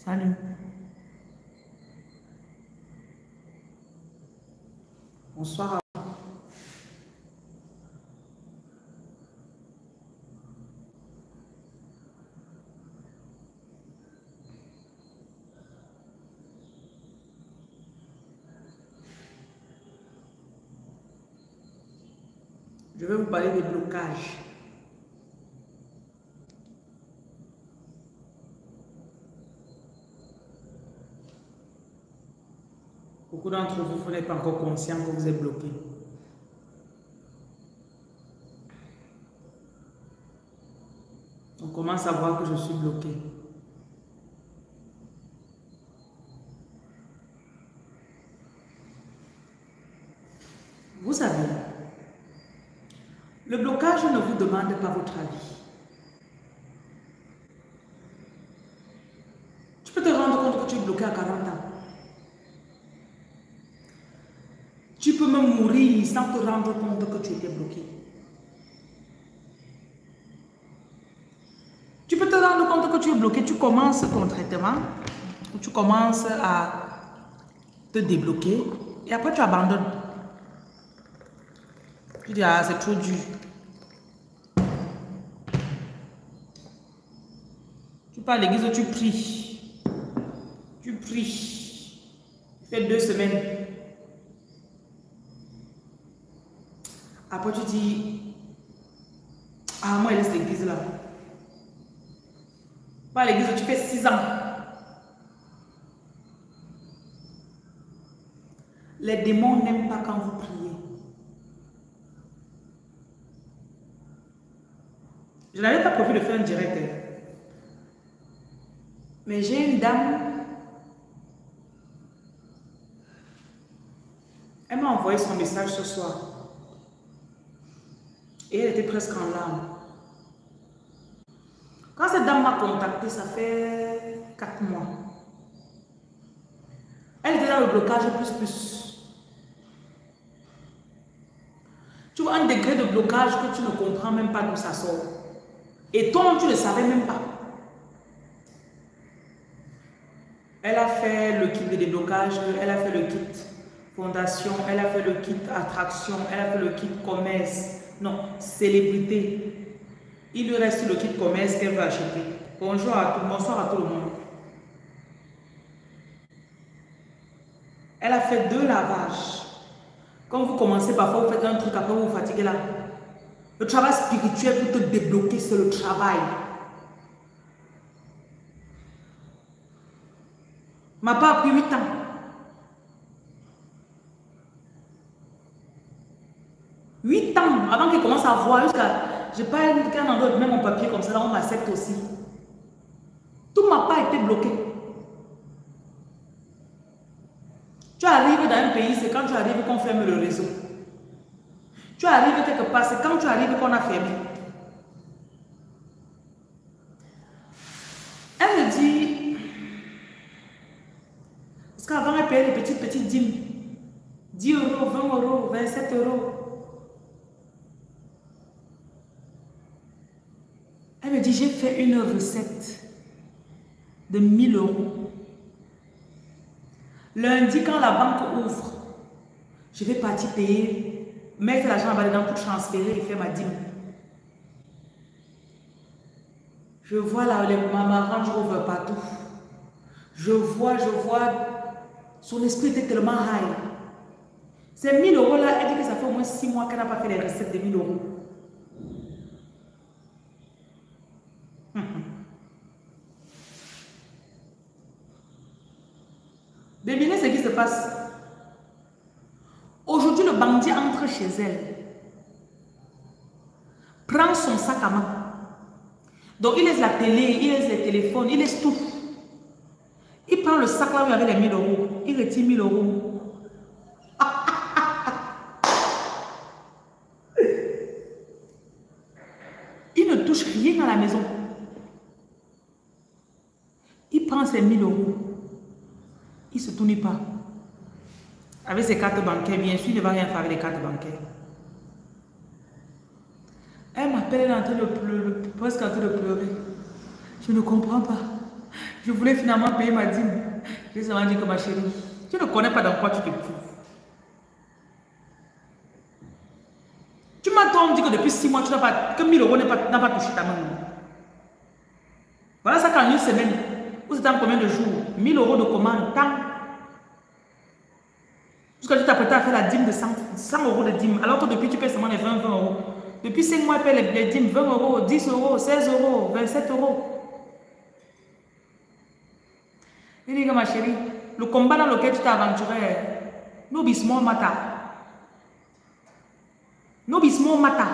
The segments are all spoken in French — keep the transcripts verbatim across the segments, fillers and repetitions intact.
Salut. Bonsoir. Je vais vous parler des blocages. Beaucoup d'entre vous, vous n'êtes pas encore conscient que vous êtes bloqué. On commence à voir que je suis bloqué. Vous savez, le blocage ne vous demande pas votre avis. Tu peux te rendre compte que tu es bloqué à quarante ans. Tu peux même mourir sans te rendre compte que tu étais bloqué. Tu peux te rendre compte que tu es bloqué, tu commences ton traitement, tu commences à te débloquer et après tu abandonnes. Tu dis, ah, c'est trop dur. Tu pars à l'église, tu pries. Tu pries. Tu fais deux semaines. Après, tu dis, ah, moi, il laisse l'église là. Pas à l'église, tu fais six ans. Les démons n'aiment pas quand vous priez. Je n'avais pas prévu de faire un direct. Mais j'ai une dame. Elle m'a envoyé son message ce soir. Et elle était presque en larmes. Quand cette dame m'a contacté, ça fait quatre mois. Elle était dans le blocage plus plus. Tu vois un degré de blocage que tu ne comprends même pas d'où ça sort. Et toi, tu ne le savais même pas. Elle a fait le kit de déblocage, elle a fait le kit fondation, elle a fait le kit attraction, elle a fait le kit commerce. Non, célébrité. Il lui reste le kit commerce qu'elle va acheter. Bonjour à tout, bonsoir à tout le monde. Elle a fait deux lavages. Quand vous commencez, parfois vous faites un truc, après vous vous fatiguez là. Le travail spirituel pour te débloquer, c'est le travail. M'a pas pris huit ans. huit ans avant qu'elle commence à voir jusqu'à... Je pas qu'un endroit, même mon papier comme ça, là on m'accepte aussi. Tout m'a pas été bloqué. Tu arrives dans un pays, c'est quand tu arrives qu'on ferme le réseau. Tu arrives quelque part, c'est quand tu arrives qu'on a fermé. Elle me dit, parce qu'avant elle payait les petites petites dîmes. dix euros, vingt euros, vingt-sept euros. Elle me dit, j'ai fait une recette de mille euros. Lundi, quand la banque ouvre, je vais partir payer, mettre l'argent en bas dedans pour transférer et faire ma dîme. Je vois là, les mamans Range Rover partout. Je vois, je vois, son esprit était tellement high. Ces mille euros là, elle dit que ça fait au moins six mois qu'elle n'a pas fait les recettes de mille euros. Devinez ce qui se passe. Aujourd'hui, le bandit entre chez elle, prend son sac à main. Donc, il laisse la télé, il laisse les téléphones, il laisse tout. Il prend le sac là où il y avait les mille euros. Il retire mille euros. Il ne touche rien à la maison. Il prend ses mille euros. Il ne se tourne pas. Avec ses cartes bancaires, bien sûr, il ne va rien faire avec les cartes bancaires. Elle m'appelle, elle est en train de pleurer, presque en train de pleurer. Je ne comprends pas. Je voulais finalement payer ma dîme. J'ai seulement dit que ma chérie, tu ne connais pas dans quoi tu te trouves. Tu m'as donc dit que depuis six mois, tu n'as pas, que mille euros n'a pas, pas touché ta main. Voilà ça qu'en une semaine, vous êtes en combien de jours? mille euros de commande, tant. Jusqu'à tu t'apprêtais à faire la dîme de cent, cent euros de dîme, alors que depuis tu payes seulement les vingt, vingt euros. Depuis cinq mois, tu payes les, les dîmes vingt euros, dix euros, seize euros, vingt-sept euros. Il dit que ma chérie, le combat dans lequel tu t'es aventuré, nous bismons mata. Nous bismons mata.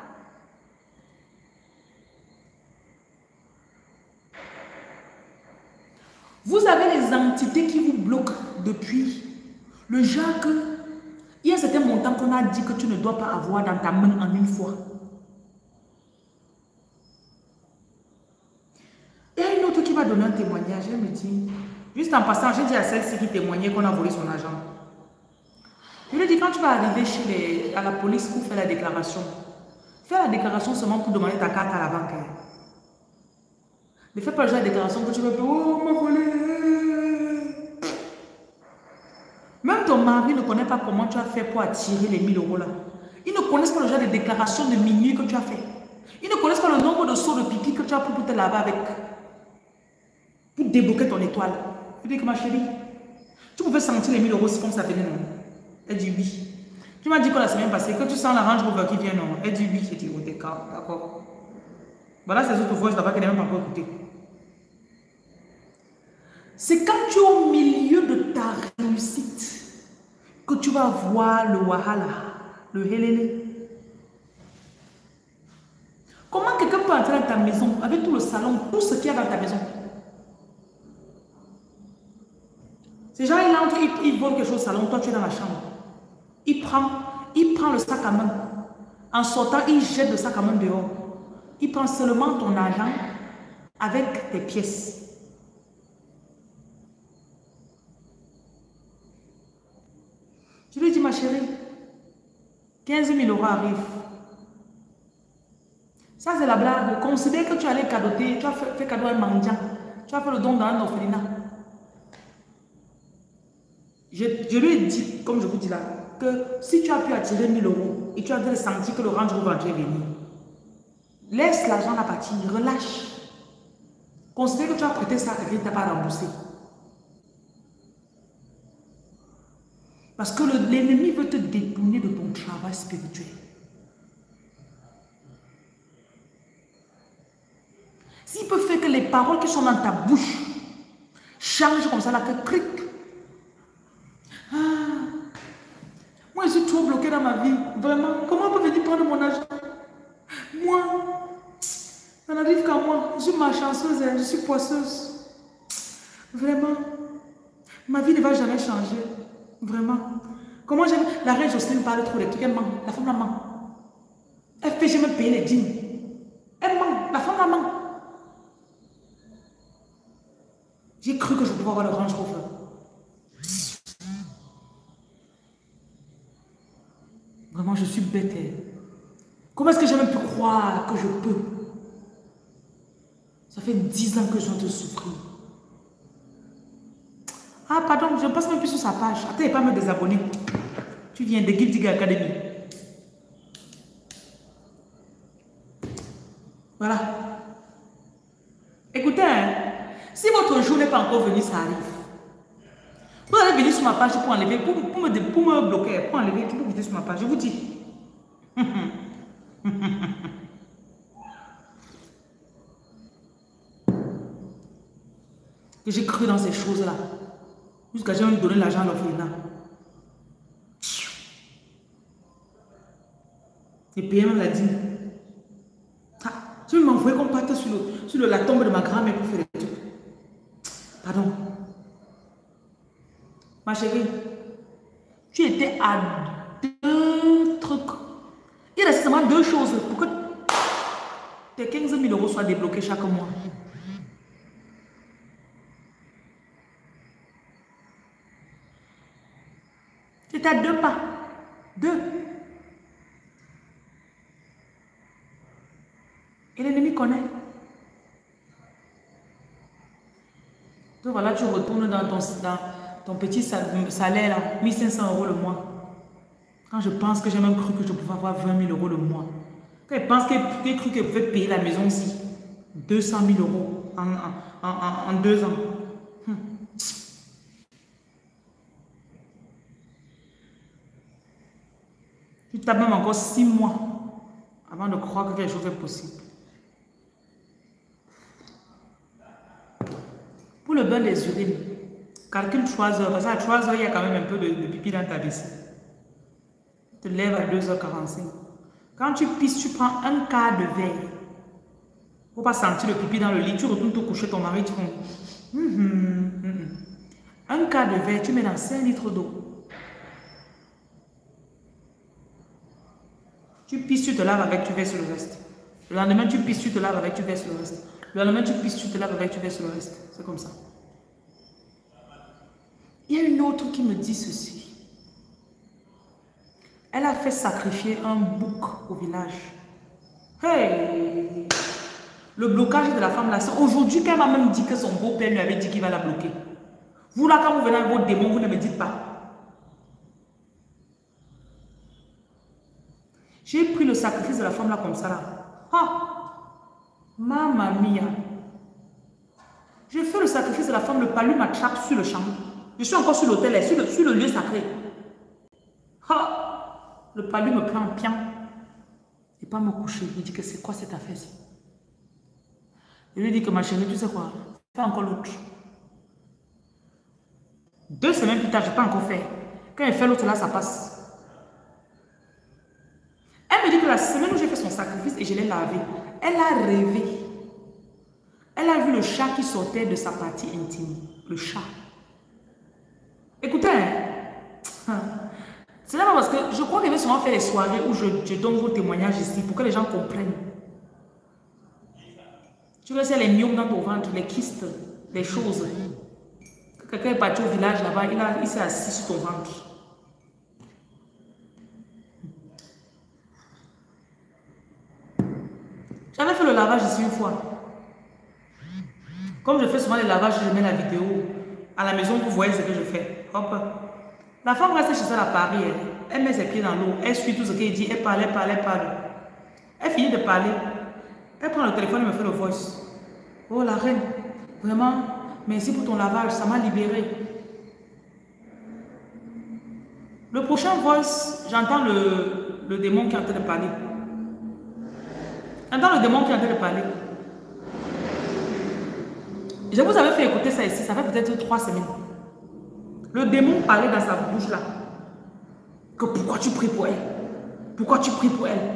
Vous avez les entités qui vous bloquent depuis le genre que il y a un certain montant qu'on a dit que tu ne dois pas avoir dans ta main en une fois. Et une autre qui va donner un témoignage, elle me dit, juste en passant, j'ai dit à celle-ci qui témoignait qu'on a volé son argent. Je lui ai dit, quand tu vas arriver chez les, à la police pour faire la déclaration, fais la déclaration seulement pour demander ta carte à la banque. Ne fais pas la déclaration que tu veux, oh, m'a volé. Même ton mari ne connaît pas comment tu as fait pour attirer les mille euros là. Ils ne connaissent pas le genre de déclaration de minuit que tu as fait. Ils ne connaissent pas le nombre de seaux de pipi que tu as pris pour te laver avec. Pour débloquer ton étoile. Je dis que ma chérie, tu pouvais sentir les mille euros comme ça venait, non? Elle dit oui. Tu m'as dit que la semaine passée, que tu sens la Range Rover qui vient, non? Elle dit oui. J'ai dit, oh, d'accord. Voilà ces autres voix là-bas qu'elle n'a même pas encore écouté. C'est quand tu es au milieu de ta réussite que tu vas voir le wahala, le helele. Comment quelqu'un peut entrer dans ta maison avec tout le salon, tout ce qu'il y a dans ta maison? Ces gens, ils entrent, ils, ils volent quelque chose au salon, toi tu es dans la chambre. Il prend, il prend le sac à main. En sortant, il jette le sac à main dehors. Il prend seulement ton argent avec tes pièces. Je lui dis, ma chérie, quinze mille euros arrivent. Ça, c'est la blague. Considère que tu allais cadoter, tu as fait, fait cadeau à un mendiant. Tu as fait le don dans un orphelinat. Je, je lui ai dit, comme je vous dis là, que si tu as pu attirer mille euros et tu as senti que le Range Rover est venu, laisse l'argent à partir, relâche. Considère que tu as prêté ça à quelqu'un qui ne t'a pas remboursé. Parce que l'ennemi veut te détourner de ton travail spirituel. S'il peut faire que les paroles qui sont dans ta bouche changent comme ça, là, que cric. Ah, moi, je suis trop bloqué dans ma vie. Vraiment, comment on peut venir prendre mon argent? Moi, ça n'arrive qu'à moi. Je suis malchanceuse, je suis poisseuse. Vraiment, ma vie ne va jamais changer. Vraiment. Comment j'aime. La reine Jocelyne parle trop des trucs. Elle ment. La femme la ment. Elle fait jamais payer les dîmes. Elle ment. La femme la ment. J'ai cru que je pouvais avoir le Range Rover. Vraiment, je suis bête. Comment est-ce que j'ai même pu croire que je peux? Ça fait dix ans que je viens de souffrir. Ah, pardon, je ne passe même plus sur sa page. Attends, il ne pas me désabonner. Tu viens de Gift Digger Academy. Voilà. Écoutez, hein, si votre jour n'est pas encore venu, ça arrive. Vous allez venir sur ma page pour enlever, pour, pour, me, pour me bloquer, pour enlever, pour quitter sur ma page. Je vous dis. Que j'ai cru dans ces choses-là. Jusqu'à j'ai même donné l'argent à l'orphelinat. Et payer même la dîme. Ah, je vais m'envoyer qu'on parte sur, le, sur le, la tombe de ma grand-mère pour faire les trucs. Pardon. Ma chérie, tu étais à deux trucs. Il reste seulement deux choses pour que tes quinze mille euros soient débloqués chaque mois. Tu à deux pas. Deux. Et l'ennemi connaît. Après, voilà, tu retournes dans ton, dans ton petit salaire, là, mille cinq cents euros le mois. Quand je pense que j'ai même cru que je pouvais avoir vingt mille euros le mois. Quand je pense que j'ai cru que je pouvais payer la maison aussi. deux cent mille euros en, en, en, en deux ans. Hum. Tu tapes même encore six mois avant de croire que quelque chose est possible. Pour le bain des urines, calcule trois heures. Parce qu'à trois heures, il y a quand même un peu de, de pipi dans ta vessie. Tu te lèves à deux heures quarante-cinq. Quand tu pisses, tu prends un quart de verre. Il ne faut pas sentir le pipi dans le lit. Tu retournes te coucher, ton mari, tu fais... Mm -hmm, mm -hmm. Un quart de verre, tu mets dans cinq litres d'eau. Tu pisses, tu te laves avec, tu verses le reste. Le lendemain, tu pisses, tu te laves avec, tu verses le reste. Le lendemain, tu pisses, tu te laves avec, tu verses le reste. C'est comme ça. Il y a une autre qui me dit ceci. Elle a fait sacrifier un bouc au village. Hey! Le blocage de la femme là, c'est aujourd'hui qu'elle m'a même dit que son beau-père lui avait dit qu'il va la bloquer. Vous là, quand vous venez avec vos démons, vous ne me dites pas. J'ai pris le sacrifice de la femme là comme ça là. Ah! Mamma mia! J'ai fait le sacrifice de la femme, le palu m'attrape sur le champ. Je suis encore sur l'autel, sur le, sur le lieu sacré. Ah! Le palu me prend en pied et pas me coucher. Il me dit que c'est quoi cette affaire-ci? Je lui dis que ma chérie, tu sais quoi? Fais encore l'autre. Deux semaines plus tard, je n'ai pas encore fait. Quand elle fait l'autre là, ça passe. Elle me dit que la semaine où j'ai fait son sacrifice et je l'ai lavé, elle a rêvé. Elle a vu le chat qui sortait de sa partie intime. Le chat. Écoutez, hein. C'est là parce que je crois qu'il va souvent faire les soirées où je, je donne vos témoignages ici pour que les gens comprennent. Tu vois, c'est les myomes dans ton ventre, les kystes, les choses. Quelqu'un est parti au village là-bas, il, il s'est assis sur ton ventre. J'avais fait le lavage ici une fois. Comme je fais souvent les lavages, je mets la vidéo. À la maison, vous voyez ce que je fais. Hop. La femme reste chez elle à Paris. Elle, elle met ses pieds dans l'eau. Elle suit tout ce qu'elle dit. Elle parle, elle parle, elle parle. Elle finit de parler. Elle prend le téléphone et me fait le voice. Oh la reine, vraiment, merci pour ton lavage, ça m'a libéré. Le prochain voice, j'entends le, le démon qui est en train de parler. J'entends le démon qui est en train de parler. Je vous avais fait écouter ça ici, ça fait peut-être trois semaines. Le démon parlait dans sa bouche là. Que pourquoi tu pries pour elle? Pourquoi tu pries pour elle?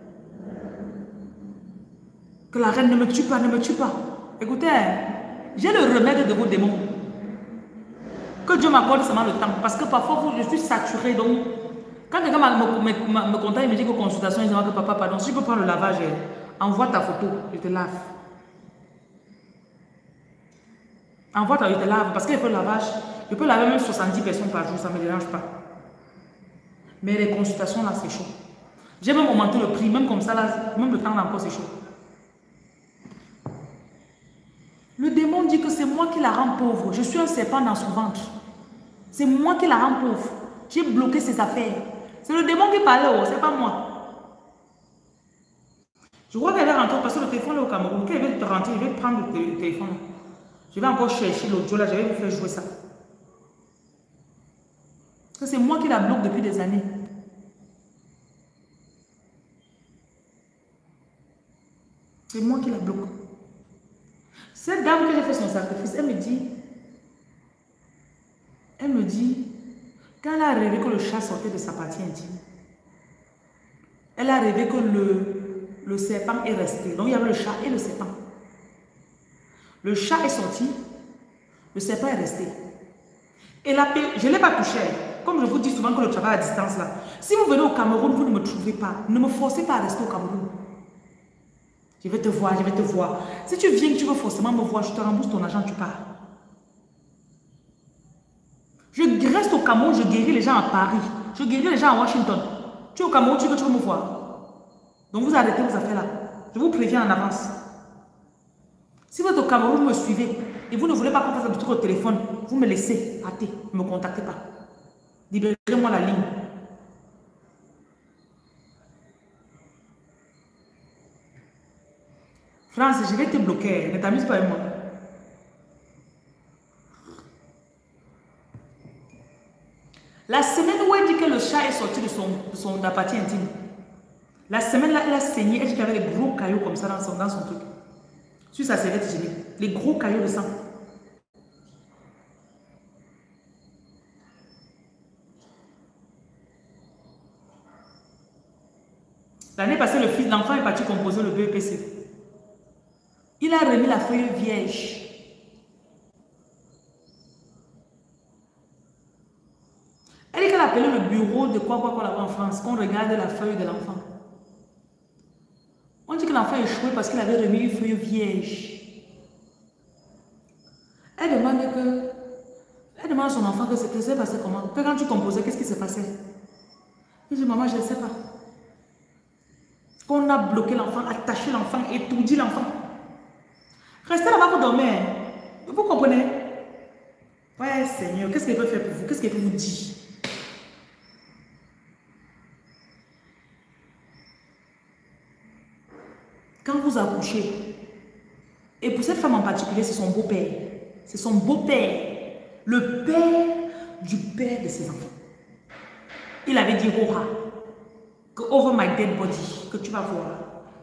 Que la reine ne me tue pas, ne me tue pas. Écoutez, j'ai le remède de vos démons. Que Dieu m'accorde seulement le temps. Parce que parfois, je suis saturée. Donc, quand quelqu'un me, me, me, me contacte et me dit que consultation, il dit que papa, pardon, si tu peux prendre le lavage, envoie ta photo, je te lave. Envoie ta, je te lave. Parce qu'il faut le lavage. Je peux laver même soixante-dix personnes par jour, ça ne me dérange pas. Mais les consultations, là, c'est chaud. J'ai même augmenté le prix, même comme ça, là, même le temps, là, encore, c'est chaud. Le démon dit que c'est moi qui la rends pauvre. Je suis un serpent dans son ventre. C'est moi qui la rends pauvre. J'ai bloqué ses affaires. C'est le démon qui parlait, oh, c'est pas moi. Je crois qu'elle va rentrer parce que le téléphone est au Cameroun. Quand elle va rentrer, je vais prendre le téléphone. Je vais encore chercher l'audio là, je vais vous faire jouer ça. Parce que c'est moi qui la bloque depuis des années. C'est moi qui la bloque. Cette dame que j'ai fait son sacrifice, elle me dit, elle me dit, quand elle a rêvé que le chat sortait de sa partie intime, elle a rêvé que le, le serpent est resté. Donc il y avait le chat et le serpent. Le chat est sorti, le serpent est resté. Et la paix, je ne l'ai pas touché. Comme je vous dis souvent que le travail à distance là, si vous venez au Cameroun, vous ne me trouvez pas. Ne me forcez pas à rester au Cameroun. Je vais te voir, je vais te voir. Si tu viens, tu veux forcément me voir, je te rembourse ton argent, tu pars. Je reste au Cameroun, je guéris les gens à Paris. Je guéris les gens à Washington. Tu es au Cameroun, tu veux, tu veux me voir. Donc vous arrêtez vos affaires là. Je vous préviens en avance. Si votre Cameroun, vous me suivez et vous ne voulez pas qu'on fasse un truc au téléphone, vous me laissez rater, ne me contactez pas. Libérez-moi la ligne. France, je vais te bloquer, ne t'amuse pas avec moi. La semaine où elle dit que le chat est sorti de son, de son de la partie intime, la semaine là, elle a saigné, elle dit qu'il y avait des gros cailloux comme ça dans son, dans son truc. Sur sa serviette hygiénique, les gros cailloux de sang. L'année passée, le fils, l'enfant est parti composer le B E P C. Il a remis la feuille vierge. Elle dit qu'elle a appelé le bureau de quoi quoi quoi là-bas en France, qu'on regarde la feuille de l'enfant. On dit que l'enfant a échoué parce qu'il avait remis une feuille vierge. Elle demande que, elle demande à son enfant que c'était passé comment. Que quand tu composais, qu'est-ce qui s'est passé? Il dit, maman, je ne sais pas. Qu'on a bloqué l'enfant, attaché l'enfant, étourdi l'enfant. Restez là-bas pour dormir. Vous comprenez? Ouais, Seigneur, qu'est-ce qu'il peut faire pour vous? Qu'est-ce qu'il peut vous dire? Quand vous accouchez, et pour cette femme en particulier, c'est son beau-père. C'est son beau-père. Le père du père de ses enfants. Il avait dit, Rora, que over my dead body, que tu vas voir.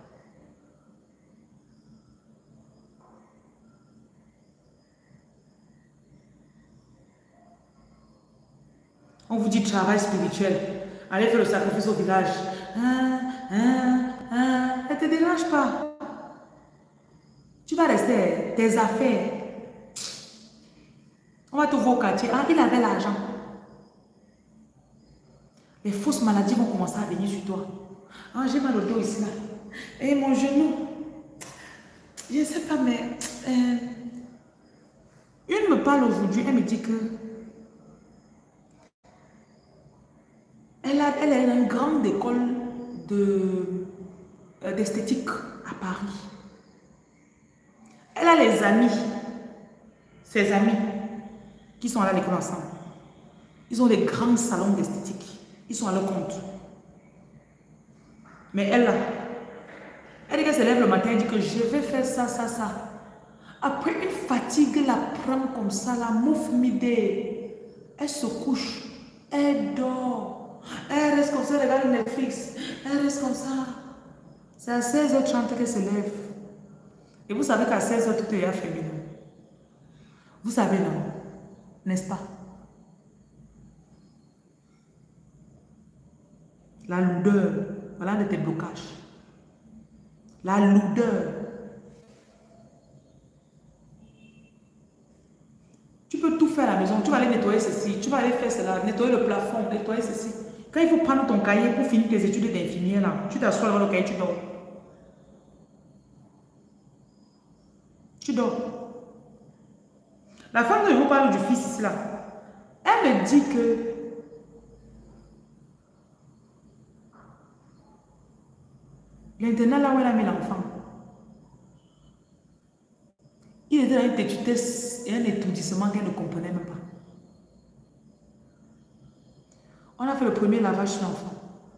On vous dit travail spirituel. Allez faire le sacrifice au village. Hein, hein, hein. Ne te dérange pas. Tu vas rester tes affaires. On va te voir au quartier. Ah, il avait l'argent. Les fausses maladies vont commencer à venir sur toi. Ah, j'ai mal au dos ici, là. Et mon genou. Je ne sais pas, mais... Euh, une me parle aujourd'hui, elle me dit que... Elle, a, elle est dans une grande école de, euh, d'esthétique à Paris. Elle a les amis, ses amis, qui sont allés à l'école ensemble. Ils ont des grands salons d'esthétique. Ils sont à leur compte. Mais elle, là, elle dit qu'elle se lève le matin, elle dit que je vais faire ça, ça, ça. Après, une fatigue la prend comme ça, la mouffe midée. Elle se couche, elle dort. Elle reste comme ça, elle regarde Netflix. Elle reste comme ça. C'est à seize heures trente qu'elle se lève. Et vous savez qu'à seize heures, tout est féminin. Vous savez, non? N'est-ce pas? La lourdeur, voilà un de tes blocages. La lourdeur. Tu peux tout faire à la maison. Tu vas aller nettoyer ceci, tu vas aller faire cela, nettoyer le plafond, nettoyer ceci. Quand il faut prendre ton cahier pour finir tes études d'infirmière, là, tu t'assois dans le cahier, tu dors. Tu dors. La femme dont je vous parle du fils ici, là, elle me dit que l'internat là où elle a mis l'enfant, il était dans une tétutesse et un étourdissement qu'elle ne comprenait même pas. On a fait le premier lavage sur l'enfant.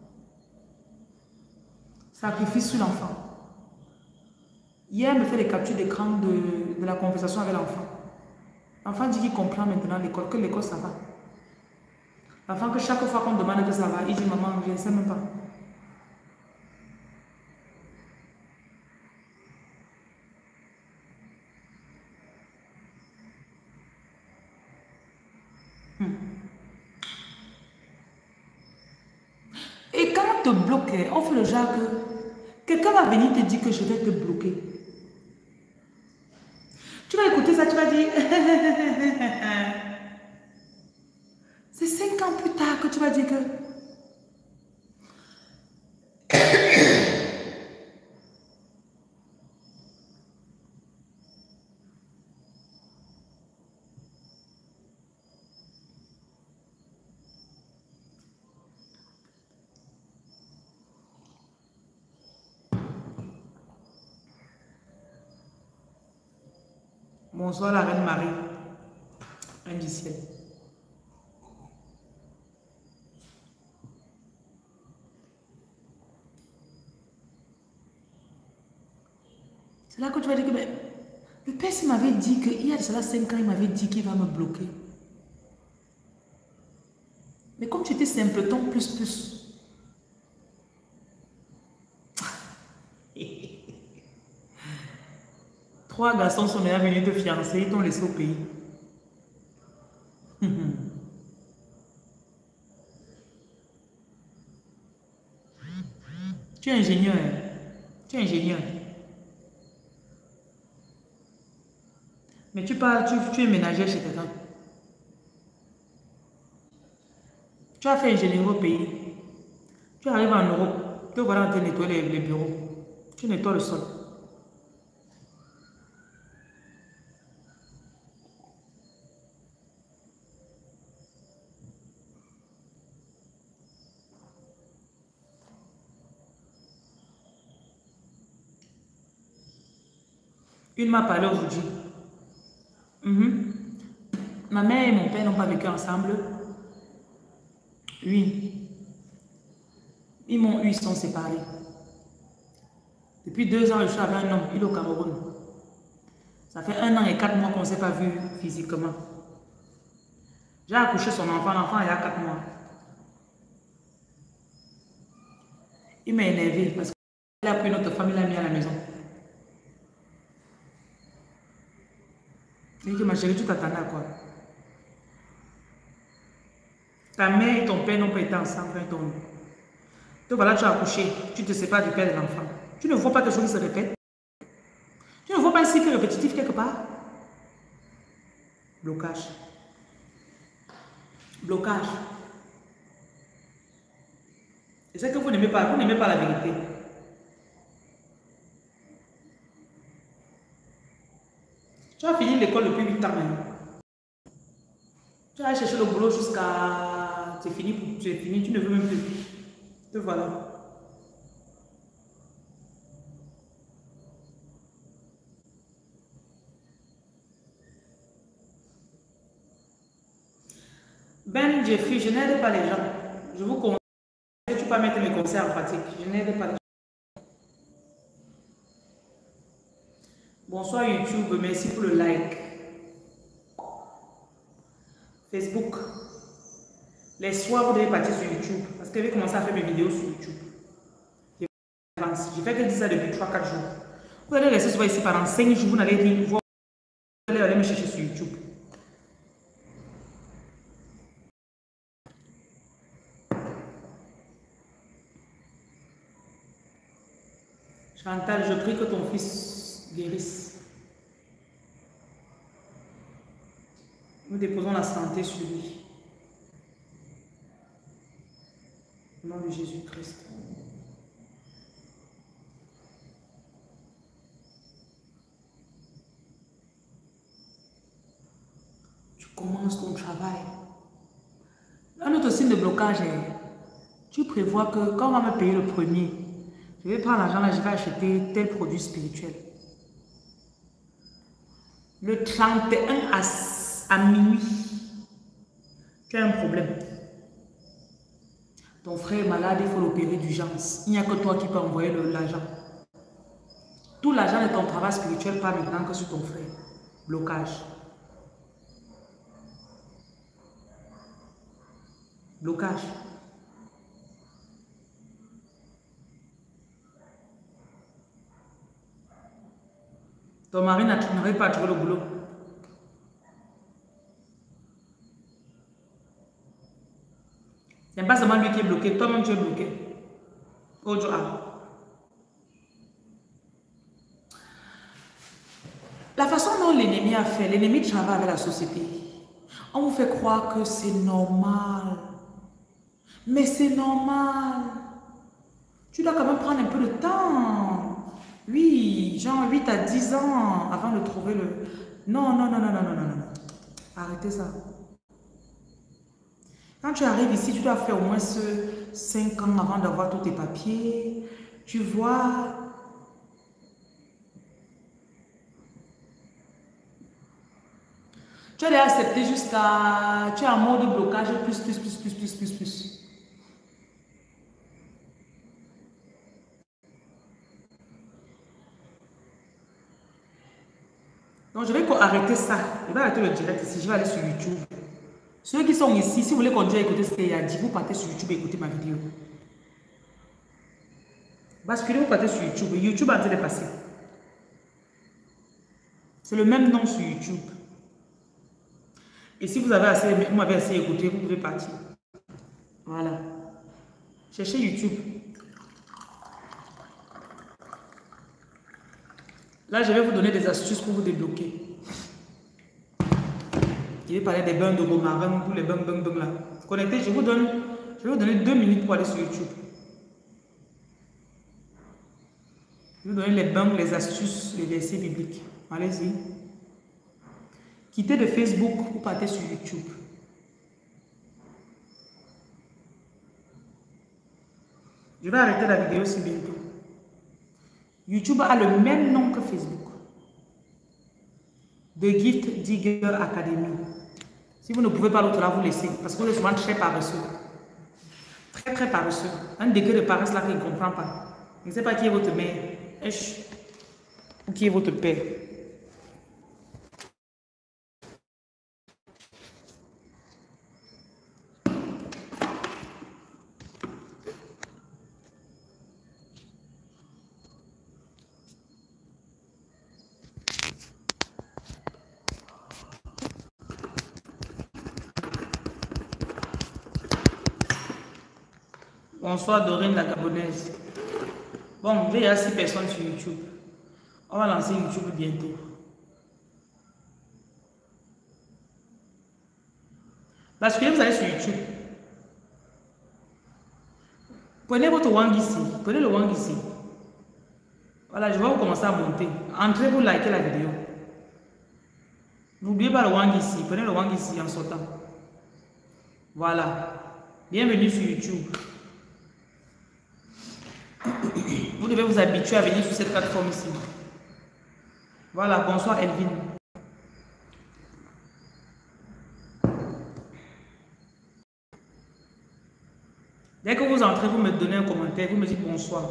Sacrifice sur l'enfant. Hier, elle me fait les captures d'écran de, de la conversation avec l'enfant. L'enfant dit qu'il comprend maintenant l'école, que l'école ça va. L'enfant que chaque fois qu'on demande que ça va, il dit maman, je ne sais même pas. Hmm. Et quand on te bloque, on fait le genre que quelqu'un va venir te dire que je vais te bloquer. Tu vas écouter ça, tu vas dire... C'est cinq ans plus tard que tu vas dire que... Bonsoir la reine Marie. Un du ciel. C'est là que tu vas dire que mais, le père m'avait dit qu'il y a de cela cinq ans, il m'avait dit qu'il va me bloquer. Mais comme tu étais simpleton, plus plus. Trois garçons sont déjà venus te fiancer, ils t'ont laissé au pays. Tu es ingénieur. Tu es ingénieur. Mais tu parles, tu, tu es ménagère chez quelqu'un. Tu as fait ingénierie au pays. Tu arrives en Europe. Tu voilà en train de nettoyer les, les bureaux. Tu nettoies le sol. Une m'a parlé aujourd'hui. Mm-hmm. Ma mère et mon père n'ont pas vécu ensemble. Oui. Ils m'ont eu, ils sont séparés. Depuis deux ans, je suis avec un homme, il est au Cameroun. Ça fait un an et quatre mois qu'on ne s'est pas vu physiquement. J'ai accouché son enfant, l'enfant il y a quatre mois. Il m'a énervé parce qu'il a pris notre famille, il l'a mis à la maison. Il dit que ma chérie, tu t'attendais à quoi? Ta mère et ton père n'ont pas été ensemble. Donc voilà, tu as accouché, tu te sépares du père de l'enfant. Tu ne vois pas quelque chose qui se répète? Tu ne vois pas un cycle répétitif quelque part? Blocage. Blocage. Et c'est que vous n'aimez pas, vous n'aimez pas la vérité. Tu as fini l'école depuis huit ans maintenant. Tu as cherché le boulot jusqu'à... C'est fini, tu es fini, tu ne veux même plus. Te voilà. Ben Jeffrey, je n'aide pas les gens. Je vous conseille, tu peux pas mettre mes conseils en pratique. Je n'aide pas les gens. Bonsoir YouTube, merci pour le like. Facebook. Les soirs, vous devez partir sur YouTube. Parce que je vais commencer à faire mes vidéos sur YouTube. Je fais que dire ça depuis trois quatre jours. Vous allez rester souvent ici pendant cinq jours, vous n'allez rien voir. Vous allez aller me chercher sur YouTube. Chantal, je prie que ton fils guérisse. Nous déposons la santé sur lui. Au nom de Jésus-Christ. Tu commences ton travail. Un autre signe de blocage est, tu prévois que quand on va me payer le premier, je vais prendre l'argent là, je vais acheter tel produit spirituel. Le trente et un à, à minuit, tu as un problème. Ton frère est malade, il faut l'opérer d'urgence. Il n'y a que toi qui peux envoyer l'argent. Tout l'argent de ton travail spirituel part maintenant que sur ton frère. Blocage. Blocage. Ton mari n'arrive pas à trouver le boulot. Ce n'est pas seulement lui qui est bloqué, toi-même tu es bloqué. La façon dont l'ennemi a fait, l'ennemi travaille avec la société. On vous fait croire que c'est normal. Mais c'est normal. Tu dois quand même prendre un peu de temps. Oui, genre huit à dix ans avant de trouver le... Non, non, non, non, non, non, non, non. Arrêtez ça. Quand tu arrives ici, tu dois faire au moins cinq ans avant d'avoir tous tes papiers. Tu vois... Tu as déjà accepté jusqu'à... Tu es en mode blocage plus, plus, plus, plus, plus, plus, plus. Donc, je vais arrêter ça. Je vais arrêter le direct ici. Je vais aller sur YouTube. Ceux qui sont ici, si vous voulez continuer à écouter ce qu'il y a dit, vous partez sur YouTube et écoutez ma vidéo. Basculez, vous partez sur YouTube. YouTube est en train de passer. C'est le même nom sur YouTube. Et si vous avez assez, vous m'avez assez écouté, vous pouvez partir. Voilà. Cherchez YouTube. Là, je vais vous donner des astuces pour vous débloquer. Je vais parler des bains de romarin pour les bains, bains, bains là. Connectez, je vous donne, je vais vous donner deux minutes pour aller sur YouTube. Je vais vous donner les bains, les astuces, les versets bibliques. Allez-y. Quittez de Facebook ou partez sur YouTube. Je vais arrêter la vidéo si bientôt. YouTube a le même nom que Facebook. The Gift Digger Academy. Si vous ne pouvez pas l'autre là, vous laissez. Parce que vous êtes souvent très paresseux. Très très paresseux. Un degré de paresse là qu'il ne comprend pas. Je ne sais pas qui est votre mère. Esh. Ou qui est votre père. Bonsoir Dorine la Gabonaise. Bon, il y a six personnes sur YouTube. On va lancer YouTube bientôt. Parce que vous allez sur YouTube. Prenez votre wang ici. Prenez le wang ici. Voilà, je vais vous commencer à monter. Entrez, vous likez la vidéo. N'oubliez pas le wang ici. Prenez le wang ici en sautant. Voilà. Bienvenue sur YouTube. Vous devez vous habituer à venir sur cette plateforme ici. Voilà, bonsoir Elvin. Dès que vous entrez, vous me donnez un commentaire, vous me dites bonsoir.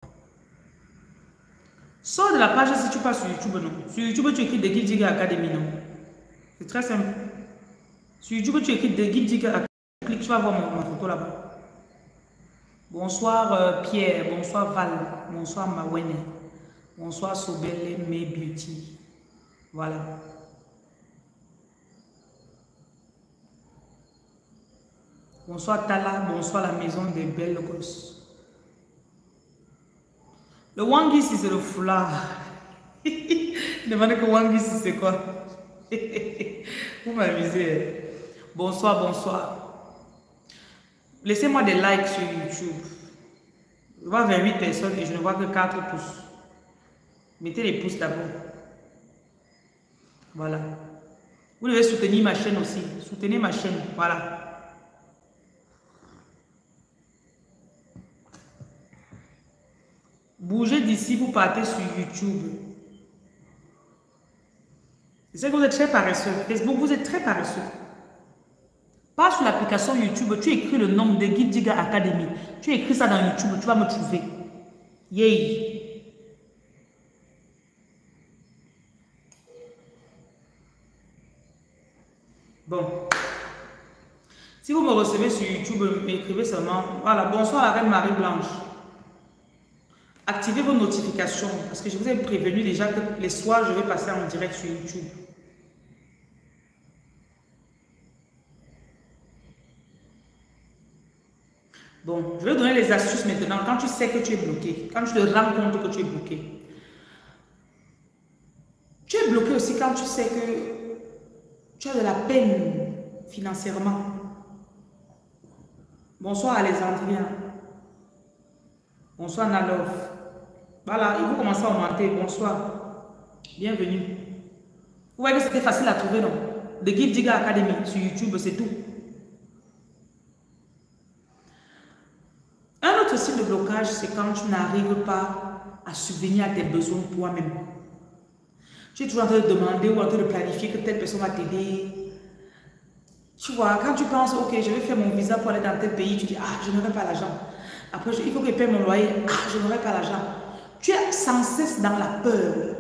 Sors de la page si tu passes sur YouTube, non. Sur YouTube, tu écris The Gift Digger Academy, non. C'est très simple. Sur YouTube, tu écris The Gift Digger Academy. Clique, tu vas voir ma, ma photo là-bas. Bonsoir euh, Pierre, bonsoir Val, bonsoir Mawene, bonsoir Sobel May Beauty. Voilà. Bonsoir Tala, bonsoir la maison des belles gosses. Le wangisi c'est le foulard. Demandez que wangisi c'est quoi? Vous m'amusez. Bonsoir, bonsoir. Laissez-moi des likes sur YouTube. Je vois vingt-huit personnes et je ne vois que quatre pouces. Mettez les pouces d'abord. Voilà. Vous devez soutenir ma chaîne aussi. Soutenez ma chaîne. Voilà. Bougez d'ici, vous partez sur YouTube. Je sais que vous êtes très paresseux. Facebook, vous êtes très paresseux. Pas sur l'application YouTube, tu écris le nom de Gift Digger Academy. Tu écris ça dans YouTube, tu vas me trouver. Yay! Bon. Si vous me recevez sur YouTube, m'écrivez seulement. Voilà, bonsoir la reine Marie Blanche. Activez vos notifications parce que je vous ai prévenu déjà que les soirs, je vais passer en direct sur YouTube. Bon, je vais donner les astuces maintenant. Quand tu sais que tu es bloqué, quand tu te rends compte que tu es bloqué. Tu es bloqué aussi quand tu sais que tu as de la peine financièrement. Bonsoir Alexandrien. Bonsoir Nalof. Voilà, il faut commencer à augmenter. Bonsoir. Bienvenue. Vous voyez que c'était facile à trouver, non? The Gift Digger Academy sur YouTube, c'est tout. Un autre style de blocage, c'est quand tu n'arrives pas à subvenir à tes besoins toi-même. Tu es toujours en train de demander ou en train de planifier que telle personne va t'aider. Tu vois, quand tu penses, ok, je vais faire mon visa pour aller dans tel pays, tu dis, ah, je n'aurai pas l'argent. Après, je- il faut que je paye mon loyer, ah, je n'aurai pas l'argent. Tu es sans cesse dans la peur.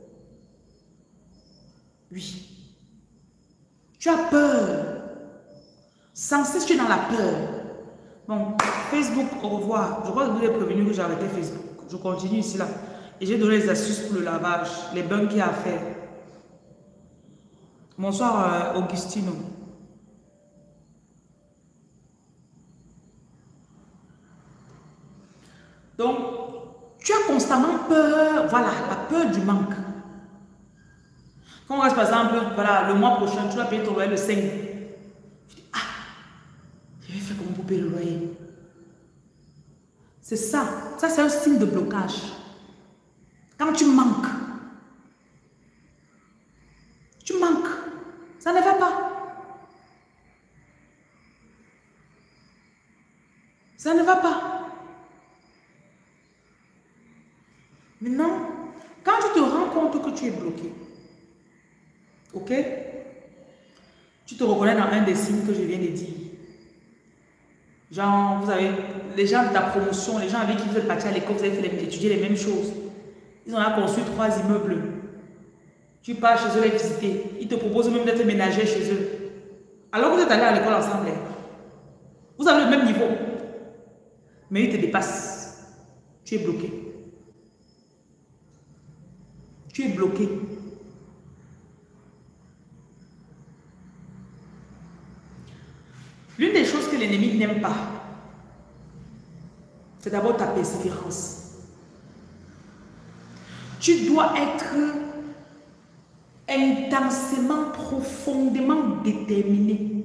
Oui. Tu as peur. Sans cesse, tu es dans la peur. Bon, Facebook, au revoir. Je crois que vous avez prévenu que j'ai arrêté Facebook. Je continue ici, là. Et j'ai donné les astuces pour le lavage, les bains qu'il y a à faire. Bonsoir, euh, Augustino. Donc, tu as constamment peur, voilà, la peur du manque. Quand on reste par exemple, voilà, le mois prochain, tu vas payer ton loyer le cinq. Tu dis, ah, je vais faire comment pour payer le loyer? C'est ça, ça c'est un signe de blocage. Quand tu manques, tu manques, ça ne va pas. Ça ne va pas. Maintenant, quand tu te rends compte que tu es bloqué, ok, tu te reconnais dans un des signes que je viens de dire. Genre, vous avez les gens de ta promotion, les gens avec qui vous êtes partis à l'école, vous avez fait les, étudier les mêmes choses. Ils ont construit trois immeubles. Tu pars chez eux les visiter. Ils te proposent même d'être ménager chez eux. Alors que vous êtes allés à l'école ensemble. Vous avez le même niveau. Mais ils te dépassent. Tu es bloqué. Tu es bloqué. L'une des choses que l'ennemi n'aime pas, c'est d'abord ta persévérance. Tu dois être intensément, profondément déterminé.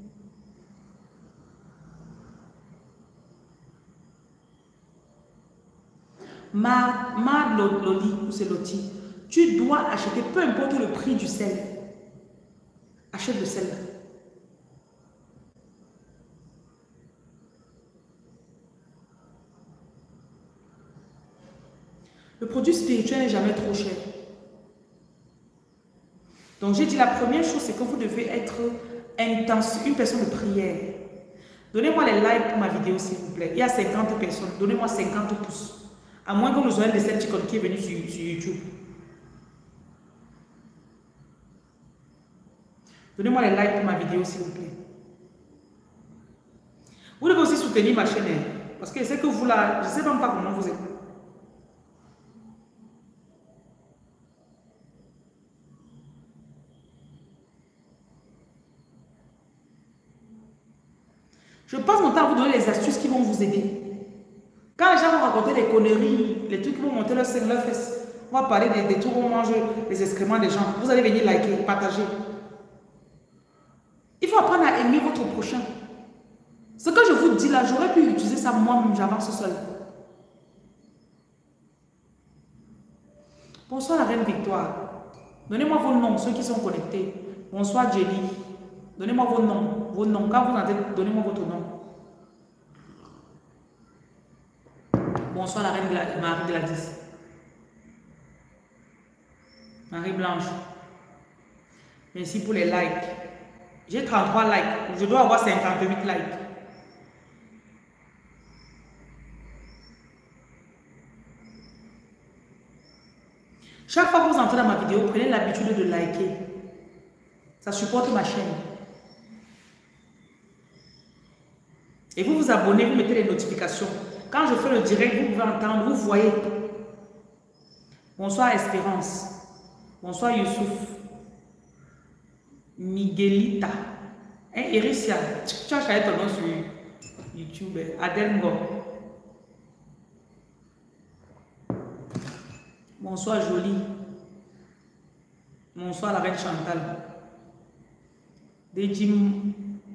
Ma, ma Loli, ou c'est Loti, tu dois acheter, peu importe le prix du sel, achète le sel. Le produit spirituel n'est jamais trop cher. Donc j'ai dit la première chose, c'est que vous devez être intense, une personne de prière. Donnez-moi les likes pour ma vidéo s'il vous plaît. Il y a cinquante personnes, donnez-moi cinquante pouces. À moins que nous ayons le Decepticon qui est venu sur, sur YouTube. Donnez-moi les likes pour ma vidéo s'il vous plaît. Vous devez aussi soutenir ma chaîne. Parce que je sais que vous là, je ne sais même pas comment vous êtes. Je passe mon temps à vous donner les astuces qui vont vous aider. Quand les gens vont raconter des conneries, les trucs qui vont monter leur sein, leur fesses, on va parler des, des trucs où on mange les excréments des gens, vous allez venir liker, partager. Il faut apprendre à aimer votre prochain. Ce que je vous dis là, j'aurais pu utiliser ça moi-même, j'avance seul. Bonsoir la reine Victoire. Donnez-moi vos noms, ceux qui sont connectés. Bonsoir Jenny. Donnez-moi vos noms. Vos noms. Quand vous entrez, donnez-moi votre nom. Bonsoir la reine Gladys, Marie Gladys. Marie Blanche. Merci pour les likes. J'ai trente-trois likes. Je dois avoir cinquante-huit likes. Chaque fois que vous entrez dans ma vidéo, prenez l'habitude de liker. Ça supporte ma chaîne. Et vous vous abonnez, vous mettez les notifications. Quand je fais le direct, vous pouvez entendre, vous voyez. Bonsoir Espérance. Bonsoir Youssouf. Miguelita. Hein, Ericia. Tu as changé ton nom sur YouTube. Adelmo. Bonsoir Jolie. Bonsoir la reine Chantal. Dejim.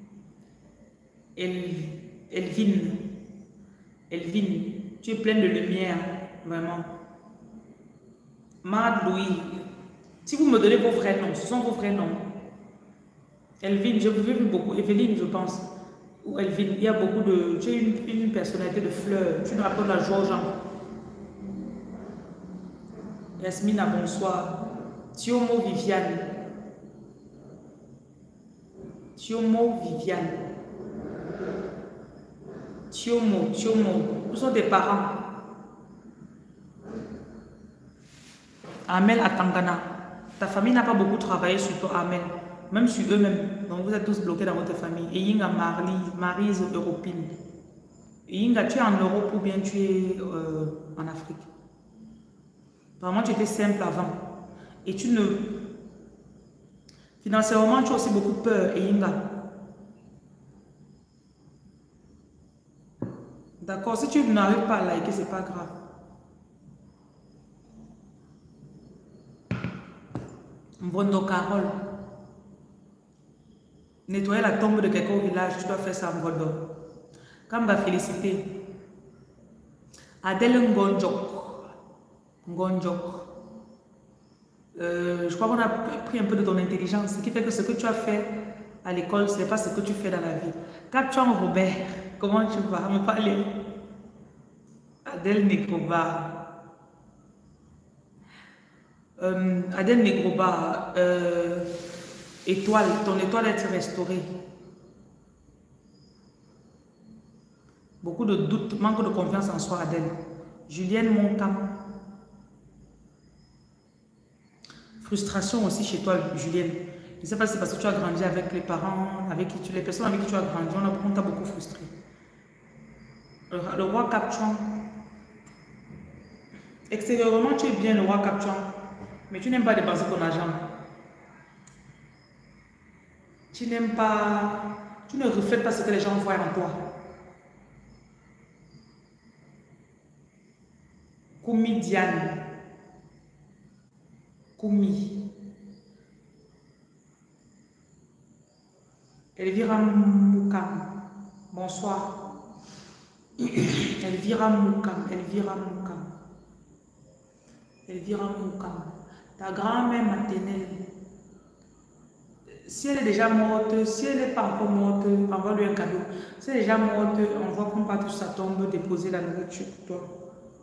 El, Elvin. Elvin. Tu es pleine de lumière. Vraiment. Mad Louis. Si vous me donnez vos vrais noms, ce sont vos vrais noms. Elvin, je vous ai vu beaucoup. Evelyne, je pense. Ou Elvin, il y a beaucoup de... Tu es une, une personnalité de fleurs. Tu nous rappelles la joie aux gens. Yasmina, bonsoir. Thiomo Viviane. Thiomo Viviane. Thiomo, Thiomo. Où sont tes parents? Amel à Tangana. Ta famille n'a pas beaucoup travaillé sur toi, Amel. Même sur eux-mêmes. Donc vous êtes tous bloqués dans votre famille. Et Yinga Marie, Marise Europine. Et Yinga, tu es en Europe ou bien tu es euh, en Afrique? Vraiment, tu étais simple avant. Et tu ne... Financièrement, tu as aussi beaucoup peur, et Yinga. D'accord, si tu n'arrives pas à liker, c'est pas grave. Mbondo Carole. Nettoyer la tombe de quelqu'un au village, tu dois faire ça, Mbondo. Kamba féliciter. Adèle Ngonjok. Ngonjok. Euh, je crois qu'on a pris un peu de ton intelligence, ce qui fait que ce que tu as fait à l'école, ce n'est pas ce que tu fais dans la vie. Captuan Robert, comment tu vas me parler? Adèle Negroba. Euh, Adèle Negroba, euh, étoile, ton étoile est restaurée. Beaucoup de doutes, manque de confiance en soi, Adèle. Julienne Moncam. Frustration aussi chez toi, Julienne. Je ne sais pas si c'est parce que tu as grandi avec les parents, avec qui tu, les personnes avec qui tu as grandi, on t'a beaucoup frustré. Le, le roi Captuan. Extérieurement, tu es bien le roi Captuan, mais tu n'aimes pas dépenser ton argent. Tu n'aimes pas... Tu ne reflètes pas ce que les gens voient en toi. Koumi Diane. Koumi. Elvira Moukam. Bonsoir. Elvira Moukam. Elvira Moukam. Elvira Moukam. Ta grand-mère maternelle. Si elle est déjà morte, si elle n'est pas encore morte, envoie-lui un cadeau. Si elle est déjà morte, on va prendre pas tout sa tombe, déposer la nourriture pour toi.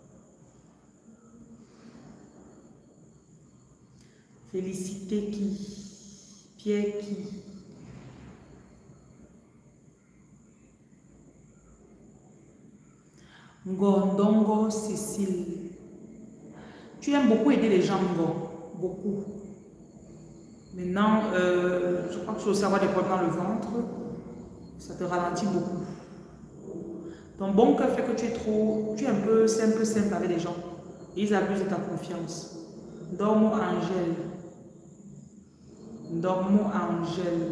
Félicité qui? Pierre qui? Ngondongo Cécile. Tu aimes beaucoup aider les gens, Ngo. Beaucoup. Maintenant, euh, je crois que tu dois avoir des problèmes dans le ventre. Ça te ralentit beaucoup. Ton bon cœur fait que tu es trop... Tu es un peu simple, simple avec les gens. Ils abusent de ta confiance. Dormo Angèle. Dormo Angèle.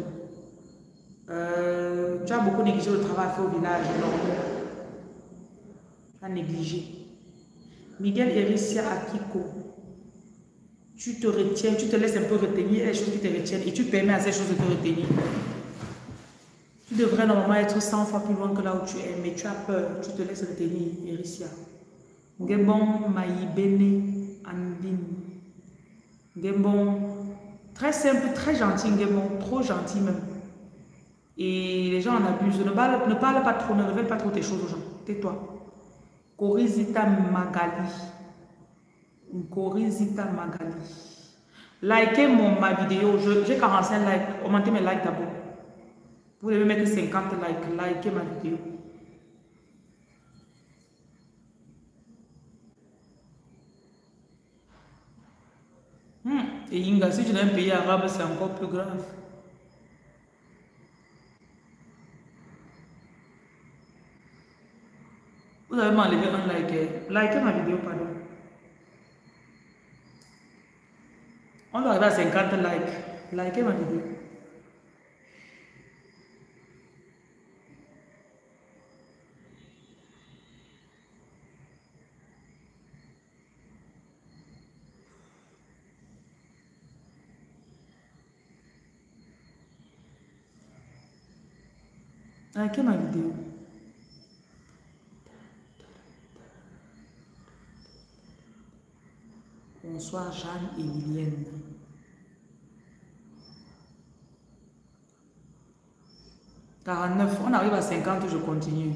Euh, tu as beaucoup négligé le travail fait au village. Dormo. Tu as négligé. Miguel Ericia Akiko. Tu te retiens, tu te laisses un peu retenir les choses qui te retiennent et tu permets à ces choses de te retenir. Tu devrais normalement être cent fois plus loin que là où tu es, mais tu as peur, tu te laisses retenir, Ericia. Ngembon Maïbene Andine. Ngembon, très simple, très gentil, Ngembon, trop gentil même. Et les gens en abusent. Ne parle, ne parle pas trop, ne révèle pas trop tes choses aux gens. Tais-toi. Korizita Magali. Korizita Magali. Likez mon, ma vidéo. J'ai quarante-cinq likes. Augmentez mes likes d'abord. Vous devez mettre cinquante likes. Likez ma vidéo. Hmm. Et Inga, si tu n'as un pays arabe, c'est encore plus grave. Vous avez m'enlevé un like. Likez ma vidéo, pardon. On doit arriver à cinquante likes. Likez ma vidéo. Likez ma vidéo. Bonsoir Jeanne Emilienne. quarante-neuf, on arrive à cinquante, je continue.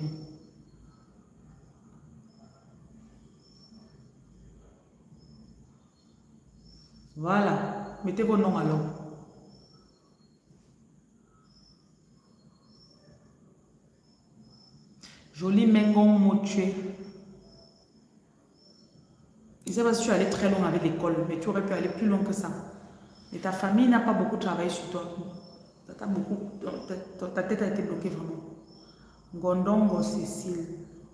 Voilà, mettez vos noms alors. tu es. Je ne sais pas si tu es allé très loin avec l'école, mais tu aurais pu aller plus loin que ça. Et ta famille n'a pas beaucoup travaillé sur toi. Ta, beaucoup, ta, ta tête a été bloquée vraiment. Gondongo Cécile.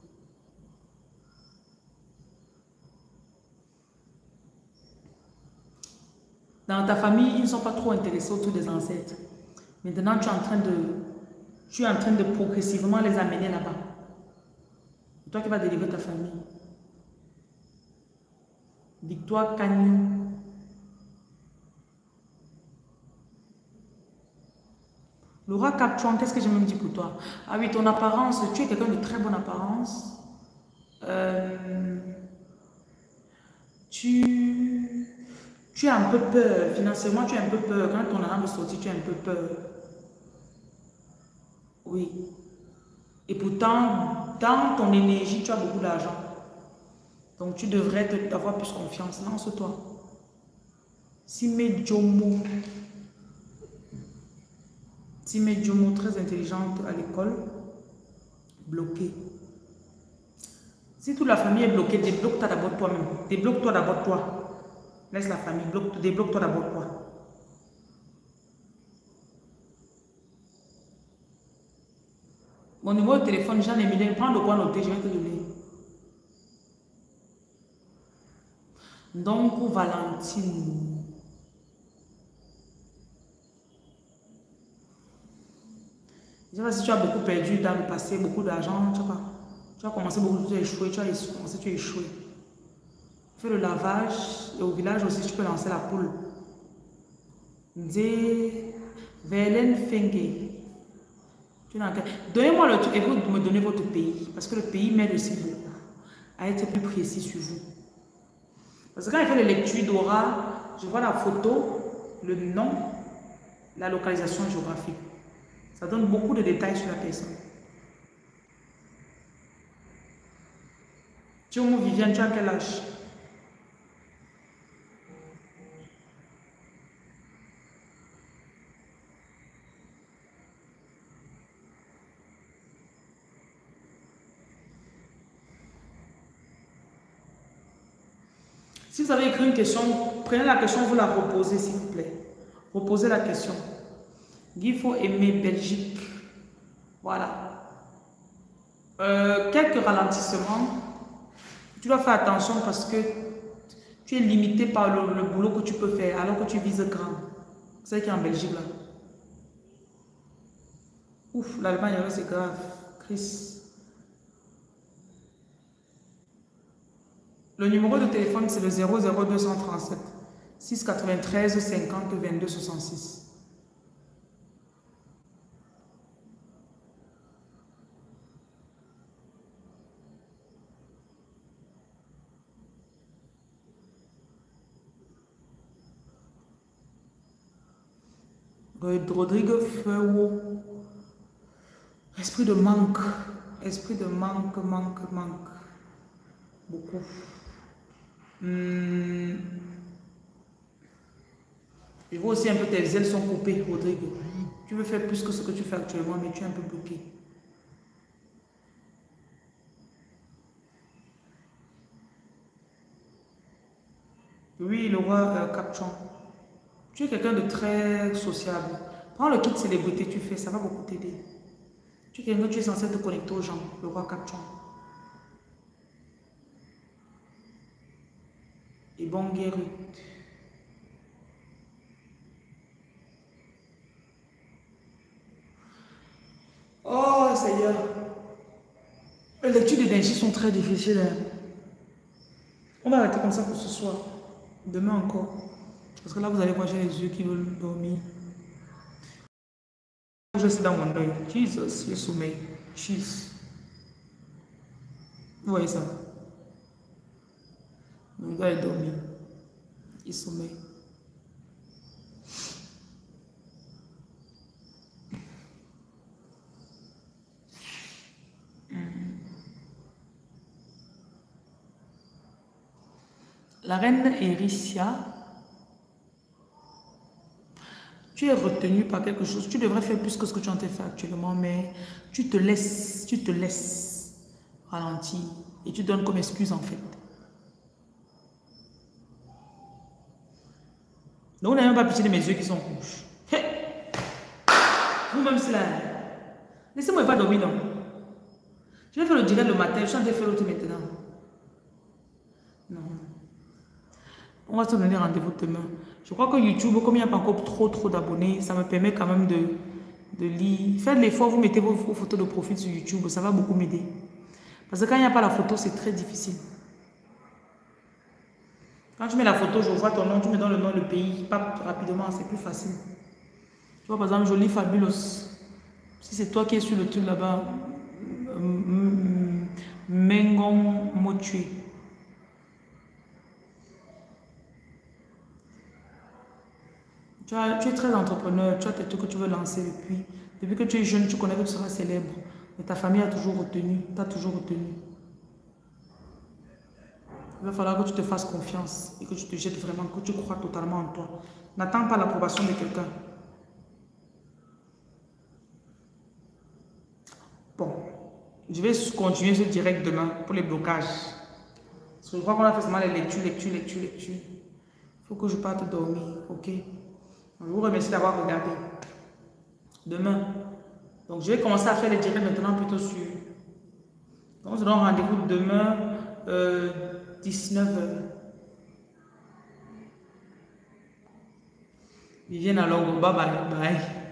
Dans ta famille, ils ne sont pas trop intéressés autour des ancêtres. Maintenant, tu es en train de, tu es en train de progressivement les amener là-bas. C'est toi qui vas délivrer ta famille. Victoire Kanye. Laura Capchuan, qu'est-ce que je me dis pour toi? Ah oui, ton apparence, tu es quelqu'un de très bonne apparence. Euh, tu, tu as un peu peur, financièrement tu as un peu peur. Quand ton argent veut sortir, tu as un peu peur. Oui. Et pourtant, dans ton énergie, tu as beaucoup d'argent. Donc tu devrais te, avoir plus confiance. Lance-toi. Sime Jomo. Sime Jomo, très intelligente à l'école. Bloquée. Si toute la famille est bloquée, débloque-toi d'abord toi-même. Débloque-toi d'abord toi. Laisse la famille, débloque-toi d'abord toi. Mon numéro de téléphone, Jean-Émile, prends de quoi noter, je vais te donner. Donc, pour Valentine. Je ne sais pas si tu as beaucoup perdu dans le passé, beaucoup d'argent, tu sais pas. Tu as commencé beaucoup, tu as échoué, tu as commencé, tu as échoué. Fais le lavage, et au village aussi, tu peux lancer la poule. Dé, Velen Fenge. Donnez-moi le truc et vous me donnez votre pays. Parce que le pays m'aide aussi beaucoup à être plus précis sur vous. Parce que quand il fait les lectures d'aura, je vois la photo, le nom, la localisation géographique. Ça donne beaucoup de détails sur la personne. Tu es où, Viviane, tu as quel âge? Si vous avez écrit une question, prenez la question, vous la reposez s'il vous plaît. Reposez la question. Il faut aimer Belgique. Voilà. Euh, quelques ralentissements. Tu dois faire attention parce que tu es limité par le, le boulot que tu peux faire alors que tu vises grand. C'est qui est en Belgique là. Ouf, l'Allemagne, c'est grave. Chris. Le numéro de téléphone, c'est le zéro zéro deux cent trente-sept six cent quatre-vingt-treize cinquante vingt-deux soixante-six. Rodrigue Feuo. Esprit de manque. Esprit de manque, manque, manque. Beaucoup. Hum. Je vois aussi un peu tes ailes sont coupées, Rodrigue. Tu veux faire plus que ce que tu fais actuellement, mais tu es un peu bloqué. Oui, le roi euh, Capchon. Tu es quelqu'un de très sociable. Prends le kit célébrité, tu fais, ça va beaucoup t'aider. Tu es quelqu'un, tu es censé te connecter aux gens, le roi Capchon. Et bon guéri. Oh Seigneur. Les lectures d'énergie sont très difficiles. Hein. On va arrêter comme ça pour ce soir. Demain encore. Parce que là, vous allez voir, j'ai les yeux qui veulent dormir. Je suis dans mon deuil. Jesus, le sommeil. Jesus. Vous voyez ça? Le gars est dormi. Il sommeille. La reine Ericia, tu es retenu par quelque chose. Tu devrais faire plus que ce que tu en train de faire actuellement, mais tu te laisses, tu te laisses. ralentir. Et tu donnes comme excuse en fait. Donc, vous n'avez même pas pitié de mes yeux qui sont rouges. Hey! Vous-même, c'est là. Laissez-moi pas dormir, non. Je vais faire le direct le matin. Je suis en train de faire l'autre maintenant. Non. On va se donner rendez-vous demain. Je crois que YouTube, comme il n'y a pas encore trop, trop d'abonnés, ça me permet quand même de, de lire. Faites l'effort, vous mettez vos, vos photos de profil sur YouTube. Ça va beaucoup m'aider. Parce que quand il n'y a pas la photo, c'est très difficile. Quand tu mets la photo, je vois ton nom, tu me donnes le nom, le pays, pas rapidement, c'est plus facile. Tu vois, par exemple, Jolie Fabulous. Si c'est toi qui es sur le truc là-bas, Mengon Motué. Tu, as, tu es très entrepreneur, tu as tes trucs que tu veux lancer depuis. Depuis que tu es jeune, tu connais que tu seras célèbre. Mais ta famille a toujours retenu, t'a toujours retenu. Il va falloir que tu te fasses confiance et que tu te jettes vraiment, que tu crois totalement en toi. N'attends pas l'approbation de quelqu'un. Bon, je vais continuer ce direct demain pour les blocages. Parce que je crois qu'on a fait seulement les lectures, lectures, lectures, lectures. Il faut que je parte dormir, ok? Je vous remercie d'avoir regardé. Demain. Donc, je vais commencer à faire les directs maintenant plutôt sur... Donc, on se donne rendez-vous demain, euh, dix-neuf heures. Vivienne alors, bye bye. Bye.